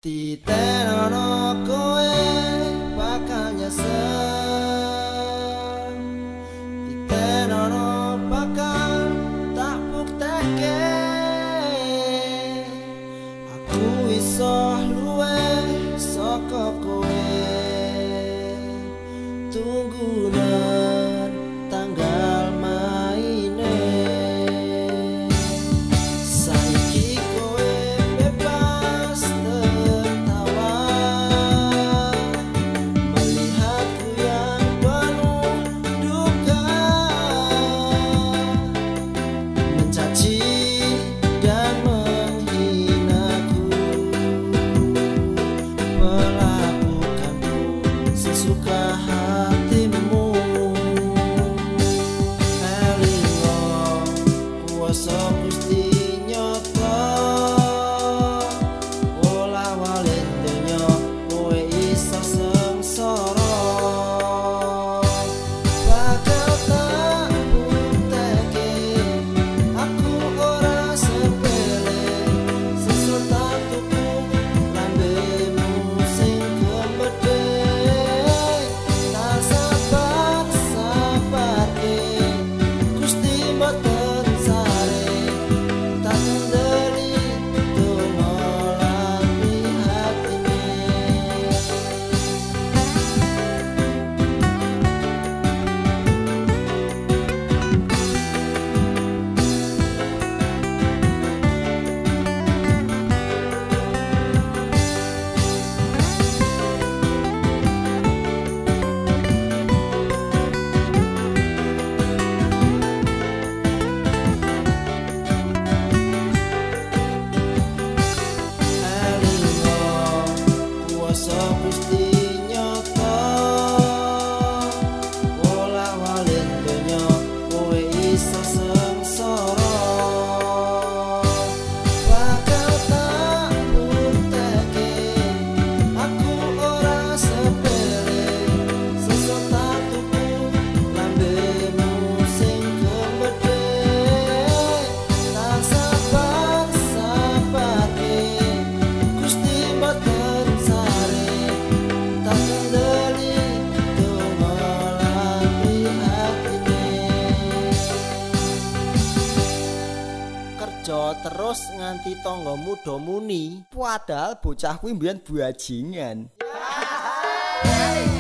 Titenono kowe bakal nyesel, titenono bakal tak buktekke aku iso luwih saka kowe. Tunggu nang tanggal maine, saiki kowe bebas tertawa melihatku yang penuh duka, mencaci dan menghinaku, perlakukanku sesuka hatimu. Elingo kuwasa Gusti nyata, olah walen donya kowe iso sengsara. Bakal tak buktekke aku ora sepele, sesuk tak tuku lambemu sing kembedhe. Tak sabar-sabarke Gusti mboten sare, tak kendeli donga lan hatine. Elingo kuwasa Gusti nyata, olah walen donya kowe iso sengsara. Bakal tak buktekke aku ora sepele, sesuk tak tuku lambemu sing kembedhe. Tak sabar-sabarke Gusti mboten sare, tak kendeli donga lan hatine. Kerja terus nganti tangga muda muni, padahal bocah kuwi mbiyen bajingan.